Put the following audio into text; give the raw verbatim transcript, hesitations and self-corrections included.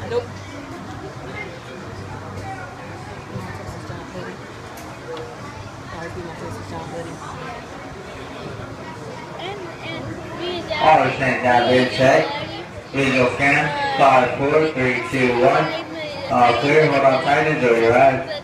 Nope. That would be my Texas John hoodie. All sent that bid check. Visual scan. Five, four, three, two, one. All clear. Hold on tight. Enjoy your ride.